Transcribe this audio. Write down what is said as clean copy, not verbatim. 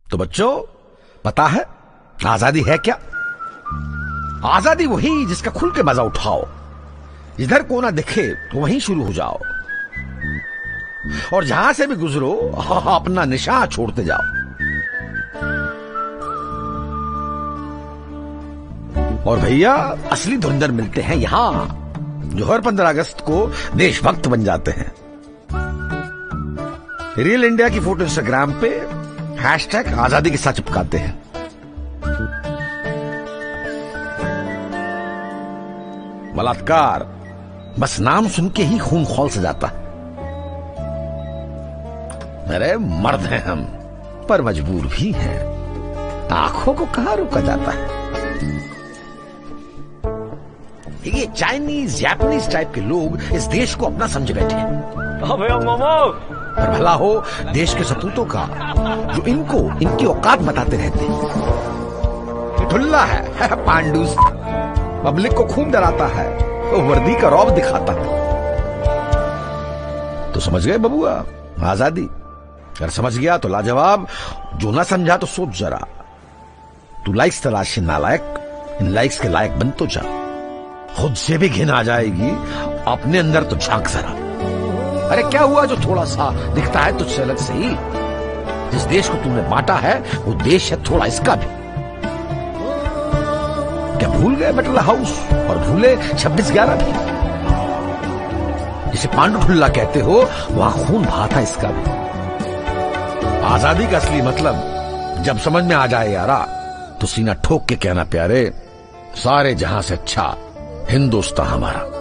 तो बच्चों, पता है आजादी है क्या? आजादी वही जिसका खुल के मजा उठाओ, जिधर कोना दिखे तो वहीं शुरू हो जाओ, और जहां से भी गुजरो अपना निशान छोड़ते जाओ। और भैया, असली धुरंधर मिलते हैं यहां, जो हर 15 अगस्त को देशभक्त बन जाते हैं। रियल इंडिया की फोटो इंस्टाग्राम पे हैशटैग आजादी के साथ चिपकाते हैं। बलात्कार बस नाम सुन के ही खून खौल से जाता है। अरे मर्द हैं हम, पर मजबूर भी हैं। आंखों को कहां रोका जाता है? ये चाइनीज जापानीज टाइप के लोग इस देश को अपना समझ बैठे हैं। पर भला हो देश के सपूतों का, जो इनको इनकी औकात बताते रहते हैं। ढुल्ला है पांडुस, पब्लिक को खून डराता है, तो वर्दी का रौब दिखाता है। तो समझ गए बबुआ आजादी? अगर समझ गया तो लाजवाब, जो ना समझा तो सोच जरा। तू लाइक्स तलाश नालायक, इन लाइक्स के लायक बन तो जा। खुद से भी घिन आ जाएगी, अपने अंदर तो झांक जरा। अरे क्या हुआ जो थोड़ा सा दिखता है तुझसे अलग सही? जिस देश को तूने बांटा है वो देश है थोड़ा इसका भी। क्या भूल गए बटला हाउस और भूले 26/11 भी? जिसे पांडु ढुल्ला कहते हो, वहां खून बहा था इसका भी। आजादी का असली मतलब जब समझ में आ जाए यारा, तो सीना ठोक के कहना प्यारे, सारे जहां से अच्छा हिंदुस्तान हमारा।